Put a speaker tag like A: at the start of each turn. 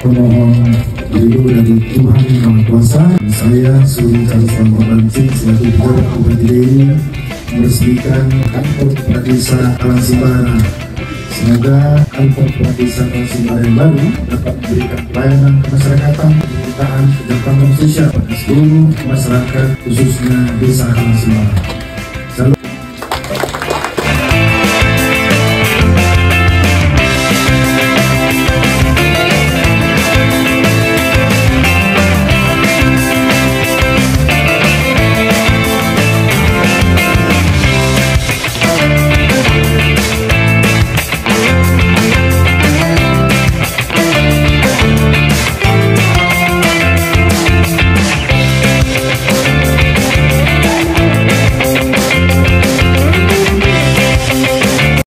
A: memohon ridho dari Tuhan Yang Maha Kuasa. Saya Suri Charles Pambancing selaku pejabat Bupati ini meresmikan kantor kepala desa Kalangsimbara. Semoga kantor kepala desa Kalangsimbara yang baru dapat memberikan pelayanan kemasyarakatan, pemerintahan, kejahteraan sosial pada seluruh masyarakat khususnya desa Kalangsimbara.